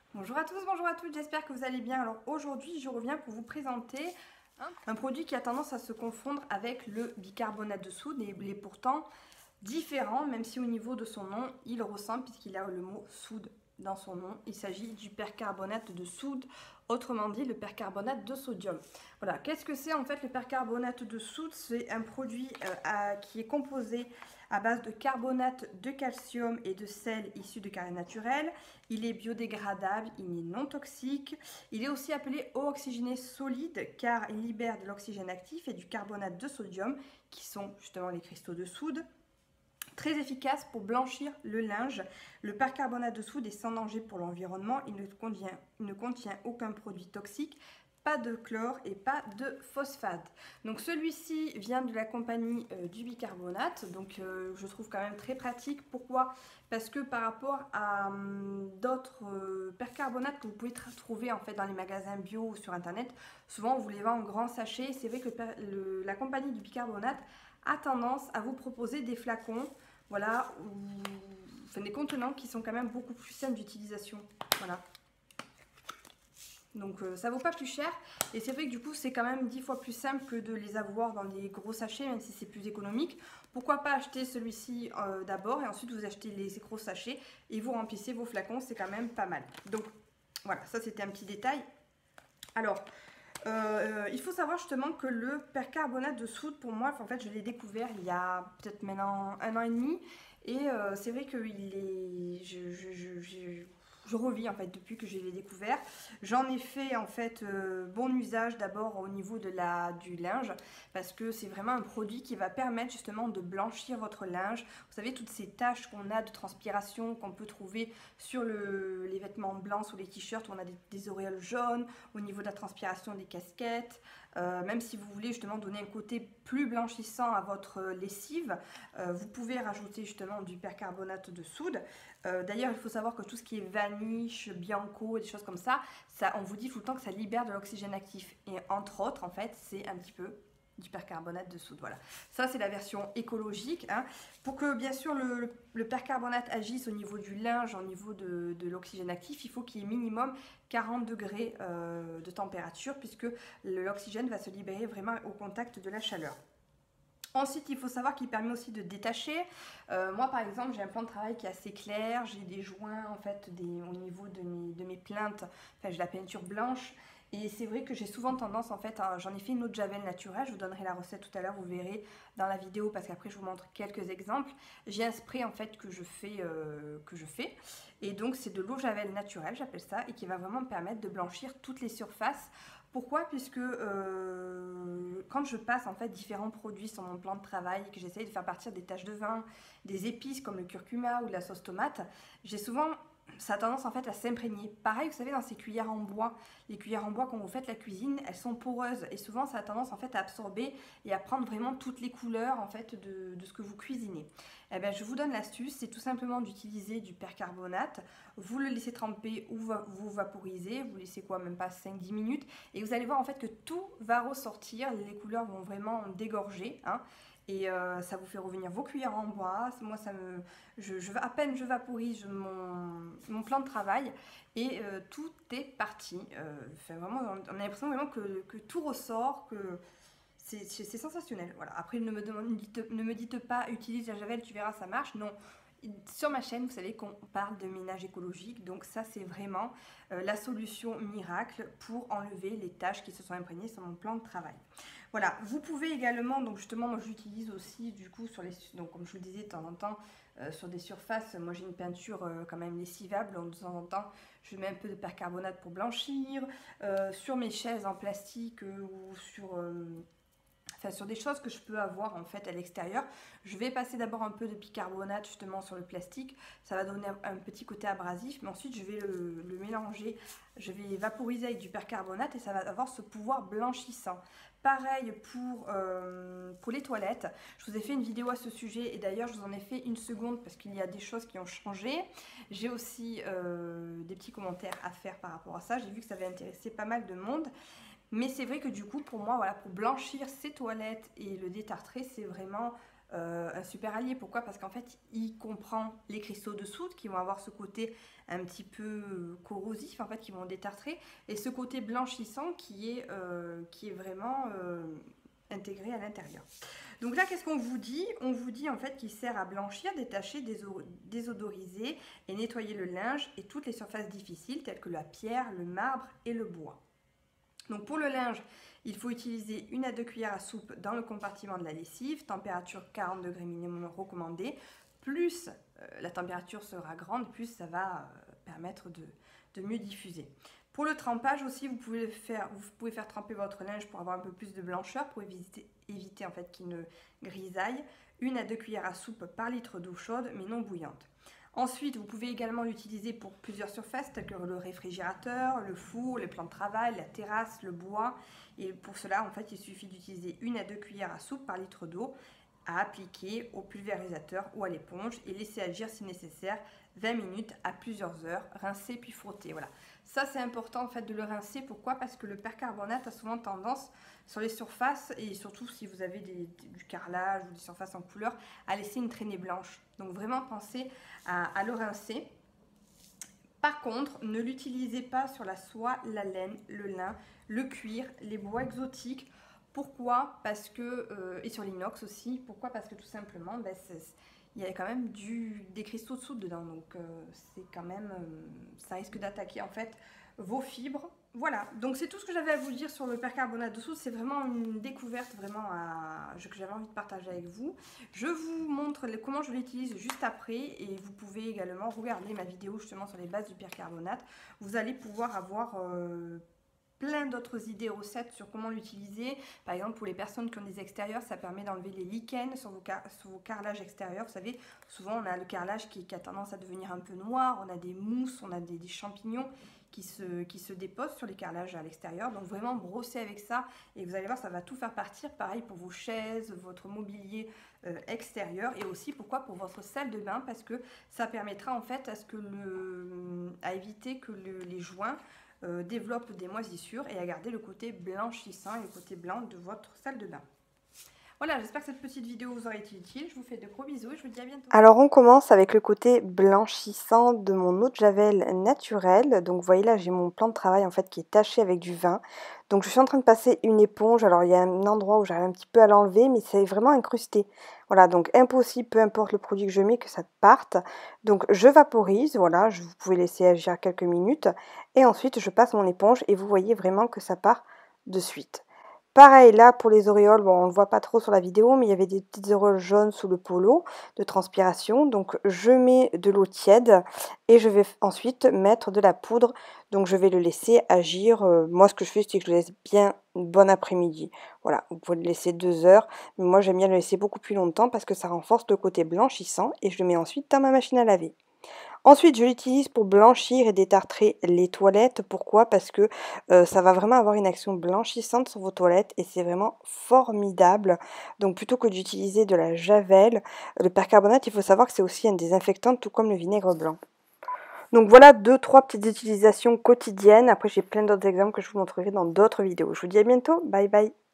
Bonjour à tous, bonjour à toutes, j'espère que vous allez bien. Alors aujourd'hui, je reviens pour vous présenter un produit qui a tendance à se confondre avec le bicarbonate de soude et il est pourtant différent, même si au niveau de son nom, il ressemble puisqu'il a le mot soude dans son nom. Il s'agit du percarbonate de soude, autrement dit le percarbonate de sodium. Voilà, qu'est-ce que c'est en fait le percarbonate de soude? C'est un produit qui est composé à base de carbonate de calcium et de sel issus de carrière naturelle. Il est biodégradable, il est non toxique. Il est aussi appelé eau oxygénée solide car il libère de l'oxygène actif et du carbonate de sodium qui sont justement les cristaux de soude. Très efficace pour blanchir le linge. Le percarbonate de soude est sans danger pour l'environnement. Il ne contient aucun produit toxique, pas de chlore et pas de phosphate. Donc celui-ci vient de la compagnie du bicarbonate. Donc je trouve quand même très pratique. Pourquoi? Parce que par rapport à d'autres percarbonates que vous pouvez trouver en fait dans les magasins bio ou sur internet, souvent on vous les vend en grands sachets. C'est vrai que la compagnie du bicarbonate a tendance à vous proposer des flacons, voilà, enfin, des contenants qui sont quand même beaucoup plus simples d'utilisation, voilà. Donc ça vaut pas plus cher et c'est vrai que du coup c'est quand même 10 fois plus simple que de les avoir dans des gros sachets, même si c'est plus économique. Pourquoi pas acheter celui-ci d'abord et ensuite vous achetez les gros sachets et vous remplissez vos flacons, c'est quand même pas mal. Donc voilà, ça c'était un petit détail. Alors il faut savoir justement que le percarbonate de soude, pour moi, en fait, je l'ai découvert il y a peut-être maintenant 1 an et demi. Et c'est vrai que je revis en fait depuis que je l'ai découvert. J'en ai fait en fait bon usage d'abord au niveau du linge parce que c'est vraiment un produit qui va permettre justement de blanchir votre linge. Vous savez, toutes ces taches qu'on a de transpiration qu'on peut trouver sur les vêtements blancs, sur les t-shirts où on a des auréoles jaunes, au niveau de la transpiration des casquettes. Même si vous voulez justement donner un côté plus blanchissant à votre lessive, vous pouvez rajouter justement du percarbonate de soude. D'ailleurs, il faut savoir que tout ce qui est vaniche, bianco et des choses comme ça, on vous dit tout le temps que ça libère de l'oxygène actif. Et entre autres, en fait, c'est un petit peu du percarbonate de soude. Voilà, ça c'est la version écologique. Hein. Pour que bien sûr le percarbonate agisse au niveau du linge, au niveau de l'oxygène actif, il faut qu'il y ait minimum 40 degrés de température puisque l'oxygène va se libérer vraiment au contact de la chaleur. Ensuite, il faut savoir qu'il permet aussi de détacher. Moi, par exemple, j'ai un plan de travail qui est assez clair. J'ai des joints en fait au niveau de mes plinthes. Enfin, j'ai la peinture blanche. Et c'est vrai que j'ai souvent tendance, en fait, j'en ai fait une eau de javel naturelle, je vous donnerai la recette tout à l'heure, vous verrez dans la vidéo parce qu'après je vous montre quelques exemples. J'ai un spray en fait que je fais, et donc c'est de l'eau de javel naturelle, j'appelle ça, et qui va vraiment me permettre de blanchir toutes les surfaces. Pourquoi? Puisque quand je passe en fait différents produits sur mon plan de travail, que j'essaye de faire partir des taches de vin, des épices comme le curcuma ou de la sauce tomate, j'ai souvent ça a tendance en fait à s'imprégner. Pareil, vous savez, dans ces cuillères en bois, les cuillères en bois quand vous faites la cuisine, elles sont poreuses et souvent ça a tendance en fait à absorber et à prendre vraiment toutes les couleurs en fait de ce que vous cuisinez. Eh bien, je vous donne l'astuce, c'est tout simplement d'utiliser du percarbonate. Vous le laissez tremper ou vous vaporisez, vous laissez quoi, même pas 5-10 minutes et vous allez voir en fait que tout va ressortir, les couleurs vont vraiment dégorger. Hein. Et ça vous fait revenir vos cuillères en bois. Moi, à peine je vaporise mon plan de travail et tout est parti. Vraiment, on a l'impression vraiment que tout ressort, que c'est sensationnel. Voilà. Après, ne me dites pas utilise la javel, tu verras, ça marche. Non. Sur ma chaîne, vous savez qu'on parle de ménage écologique, donc ça c'est vraiment la solution miracle pour enlever les taches qui se sont imprégnées sur mon plan de travail. Voilà, vous pouvez également, donc justement moi j'utilise aussi du coup donc comme je vous le disais de temps en temps sur des surfaces, moi j'ai une peinture quand même lessivable, donc de temps en temps je mets un peu de percarbonate pour blanchir, sur mes chaises en plastique ou sur des choses que je peux avoir en fait à l'extérieur. Je vais passer d'abord un peu de bicarbonate justement sur le plastique, ça va donner un petit côté abrasif, mais ensuite je vais le mélanger, je vais vaporiser avec du percarbonate et ça va avoir ce pouvoir blanchissant. Pareil pour les toilettes, je vous ai fait une vidéo à ce sujet et d'ailleurs je vous en ai fait une seconde parce qu'il y a des choses qui ont changé. J'ai aussi des petits commentaires à faire par rapport à ça, j'ai vu que ça avait intéressé pas mal de monde. Mais c'est vrai que du coup, pour moi, voilà, pour blanchir ces toilettes et le détartrer, c'est vraiment un super allié. Pourquoi? Parce qu'en fait, il comprend les cristaux de soude qui vont avoir ce côté un petit peu corrosif, en fait, qui vont détartrer, et ce côté blanchissant qui est vraiment intégré à l'intérieur. Donc là, qu'est-ce qu'on vous dit? On vous dit en fait qu'il sert à blanchir, détacher, désodoriser et nettoyer le linge et toutes les surfaces difficiles telles que la pierre, le marbre et le bois. Donc pour le linge, il faut utiliser 1 à 2 cuillères à soupe dans le compartiment de la lessive, température 40 degrés minimum recommandée. Plus la température sera grande, plus ça va permettre de mieux diffuser. Pour le trempage aussi, vous pouvez faire tremper votre linge pour avoir un peu plus de blancheur, pour éviter en fait qu'il ne grisaille. 1 à 2 cuillères à soupe par litre d'eau chaude, mais non bouillante. Ensuite, vous pouvez également l'utiliser pour plusieurs surfaces, telles que le réfrigérateur, le four, les plans de travail, la terrasse, le bois. Et pour cela, en fait, il suffit d'utiliser 1 à 2 cuillères à soupe par litre d'eau à appliquer au pulvérisateur ou à l'éponge et laisser agir si nécessaire 20 minutes à plusieurs heures, rincer puis frotter. Voilà. Ça, c'est important en fait de le rincer. Pourquoi? Parce que le percarbonate a souvent tendance sur les surfaces, et surtout si vous avez du carrelage ou des surfaces en couleur, à laisser une traînée blanche. Donc vraiment pensez à le rincer. Par contre, ne l'utilisez pas sur la soie, la laine, le lin, le cuir, les bois exotiques. Pourquoi? Parce que, et sur l'inox aussi. Pourquoi? Parce que tout simplement, il y a quand même des cristaux de soude dedans. Donc c'est quand même, ça risque d'attaquer en fait vos fibres. Voilà, donc c'est tout ce que j'avais à vous dire sur le percarbonate de soude. C'est vraiment une découverte que j'avais envie de partager avec vous. Je vous montre comment je l'utilise juste après, et vous pouvez également regarder ma vidéo justement sur les bases du percarbonate. Vous allez pouvoir avoir plein d'autres idées recettes sur comment l'utiliser. Par exemple, pour les personnes qui ont des extérieurs, ça permet d'enlever les lichens sur vos carrelages extérieurs. Vous savez, souvent on a le carrelage qui a tendance à devenir un peu noir, on a des mousses, on a des champignons qui se déposent sur les carrelages à l'extérieur. Donc vraiment brosser avec ça, et vous allez voir, ça va tout faire partir. Pareil pour vos chaises, votre mobilier extérieur, et aussi pourquoi pour votre salle de bain, parce que ça permettra en fait à éviter que les joints développe des moisissures, et à garder le côté blanchissant et le côté blanc de votre salle de bain. Voilà, j'espère que cette petite vidéo vous aura été utile. Je vous fais de gros bisous et je vous dis à bientôt. Alors on commence avec le côté blanchissant de mon eau de javel naturelle. Donc vous voyez là, j'ai mon plan de travail en fait qui est taché avec du vin. Donc je suis en train de passer une éponge. Alors il y a un endroit où j'arrive un petit peu à l'enlever, mais c'est vraiment incrusté. Voilà, donc impossible, peu importe le produit que je mets, que ça parte. Donc je vaporise, voilà, vous pouvez laisser agir quelques minutes. Et ensuite je passe mon éponge et vous voyez vraiment que ça part de suite. Pareil là pour les auréoles, bon on ne le voit pas trop sur la vidéo, mais il y avait des petites auréoles jaunes sous le polo de transpiration. Donc je mets de l'eau tiède et je vais ensuite mettre de la poudre. Donc je vais le laisser agir. Moi ce que je fais, c'est que je le laisse bien une bonne après-midi. Voilà, vous pouvez le laisser 2 heures, mais moi j'aime bien le laisser beaucoup plus longtemps parce que ça renforce le côté blanchissant, et je le mets ensuite dans ma machine à laver. Ensuite, je l'utilise pour blanchir et détartrer les toilettes. Pourquoi? Parce que ça va vraiment avoir une action blanchissante sur vos toilettes, et c'est vraiment formidable. Donc plutôt que d'utiliser de la javel, le percarbonate, il faut savoir que c'est aussi un désinfectant, tout comme le vinaigre blanc. Donc voilà 2-3 petites utilisations quotidiennes. Après, j'ai plein d'autres exemples que je vous montrerai dans d'autres vidéos. Je vous dis à bientôt. Bye bye.